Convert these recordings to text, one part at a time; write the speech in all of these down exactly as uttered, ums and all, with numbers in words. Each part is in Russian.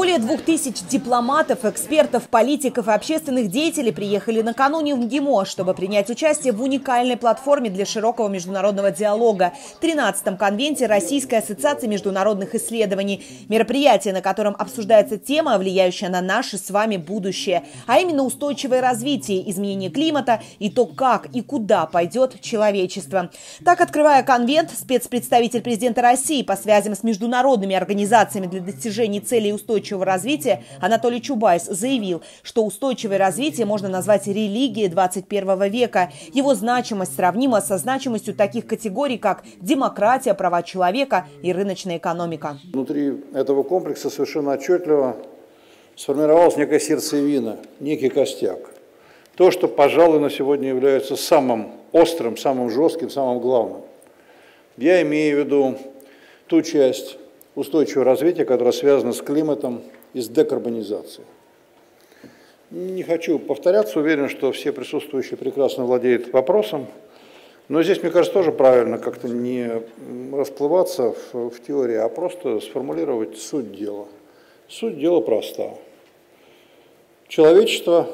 Более двух тысяч дипломатов, экспертов, политиков и общественных деятелей приехали накануне в МГИМО, чтобы принять участие в уникальной платформе для широкого международного диалога – тринадцатом конвенте Российской ассоциации международных исследований. Мероприятие, на котором обсуждается тема, влияющая на наше с вами будущее, а именно устойчивое развитие, изменение климата и то, как и куда пойдет человечество. Так, открывая конвент, спецпредставитель президента России по связям с международными организациями для достижения целей устойчивого устойчивого развития Анатолий Чубайс заявил, что устойчивое развитие можно назвать религией двадцать первого века. Его значимость сравнима со значимостью таких категорий, как демократия, права человека и рыночная экономика. Внутри этого комплекса совершенно отчетливо сформировалась некая сердцевина, некий костяк. То, что, пожалуй, на сегодня является самым острым, самым жестким, самым главным. Я имею в виду ту часть устойчивого развития, которое связано с климатом и с декарбонизацией. Не хочу повторяться, уверен, что все присутствующие прекрасно владеют вопросом, но здесь, мне кажется, тоже правильно как-то не расплываться в, в теории, а просто сформулировать суть дела. Суть дела проста. Человечество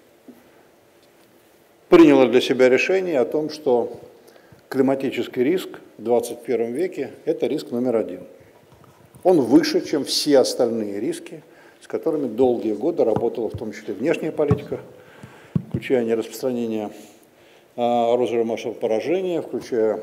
приняло для себя решение о том, что климатический риск в двадцать первом веке – это риск номер один. Он выше, чем все остальные риски, с которыми долгие годы работала в том числе внешняя политика, включая нераспространение оружия массового поражения, включая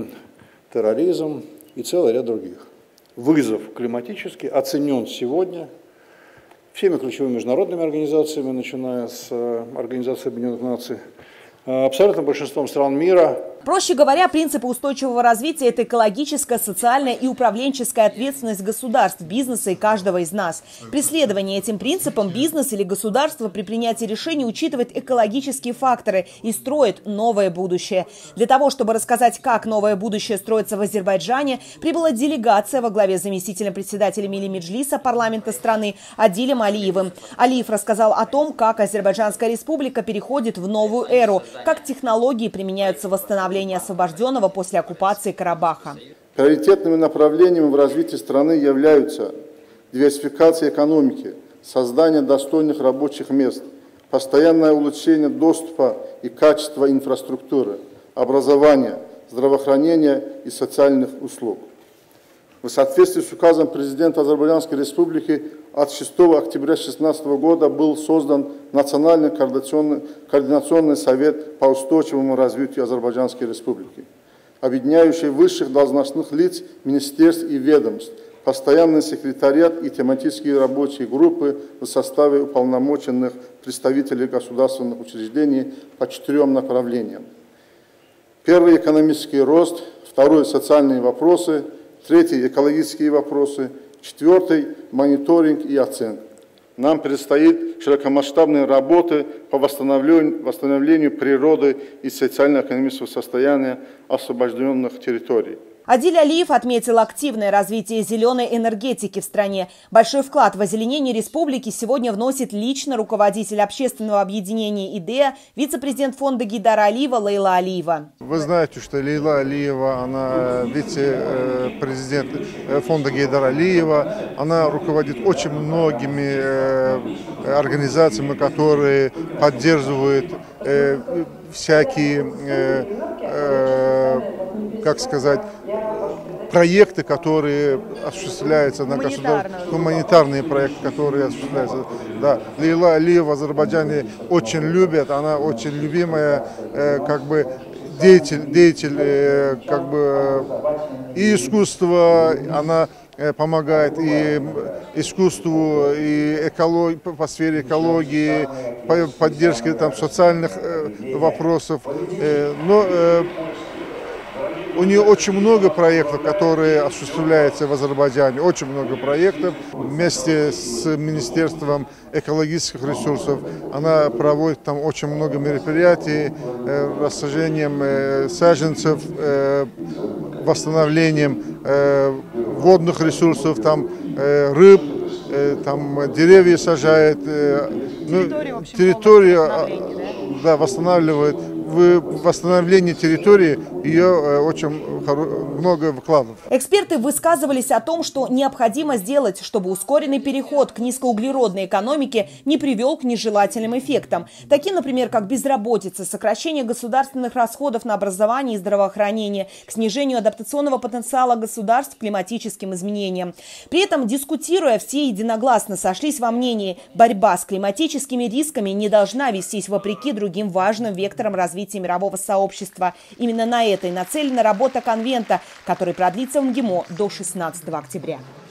терроризм и целый ряд других. Вызов климатический оценен сегодня всеми ключевыми международными организациями, начиная с Организации Объединенных Наций, абсолютным большинством стран мира. Проще говоря, принципы устойчивого развития – это экологическая, социальная и управленческая ответственность государств, бизнеса и каждого из нас. При следовании этим принципам бизнес или государство при принятии решений учитывает экологические факторы и строит новое будущее. Для того, чтобы рассказать, как новое будущее строится в Азербайджане, прибыла делегация во главе с заместителем председателя Милли Меджлиса парламента страны Адилем Алиевым. Алиев рассказал о том, как Азербайджанская республика переходит в новую эру, как технологии применяются в восстановлении освобожденного после оккупации Карабаха. Приоритетными направлениями в развитии страны являются диверсификация экономики, создание достойных рабочих мест, постоянное улучшение доступа и качества инфраструктуры, образования, здравоохранения и социальных услуг. В соответствии с указом президента Азербайджанской республики от шестого октября две тысячи шестнадцатого года был создан Национальный координационный, координационный совет по устойчивому развитию Азербайджанской республики, объединяющий высших должностных лиц, министерств и ведомств, постоянный секретариат и тематические рабочие группы в составе уполномоченных представителей государственных учреждений по четырем направлениям. Первый – экономический рост, второй – социальные вопросы, третий – экологические вопросы, четвертый – мониторинг и оценка. Нам предстоит широкомасштабные работы по восстановлению, восстановлению природы и социально-экономического состояния освобожденных территорий. Адиль Алиев отметил активное развитие зеленой энергетики в стране. Большой вклад в озеленение республики сегодня вносит лично руководитель общественного объединения «Идея», вице-президент фонда Гейдара Алиева Лейла Алиева. Вы знаете, что Лейла Алиева, она вице-президент фонда Гейдара Алиева, она руководит очень многими организациями, которые поддерживают всякие, как сказать, проекты, которые осуществляются на государственном, гуманитарные проекты, которые осуществляются. Да, Лейла Алиева в Азербайджане очень любят, она очень любимая, э, как бы деятель, деятель э, как бы и искусства, она э, помогает и искусству, и экологии, по сфере экологии, по поддержке там социальных э, вопросов, э, но э, у нее очень много проектов, которые осуществляются в Азербайджане, очень много проектов. Вместе с Министерством экологических ресурсов она проводит там очень много мероприятий, э, рассажением э, саженцев, э, восстановлением э, водных ресурсов, там э, рыб, э, там деревья сажает. Э, ну, территорию да, восстанавливает. в восстановлении территории ее очень много вкладов. Эксперты высказывались о том, что необходимо сделать, чтобы ускоренный переход к низкоуглеродной экономике не привел к нежелательным эффектам. Таким, например, как безработица, сокращение государственных расходов на образование и здравоохранение, к снижению адаптационного потенциала государств к климатическим изменениям. При этом, дискутируя, все единогласно сошлись во мнении, борьба с климатическими рисками не должна вестись вопреки другим важным векторам развития мирового сообщества. Именно на это и нацелена работа конвента, который продлится в МГИМО до шестнадцатого октября.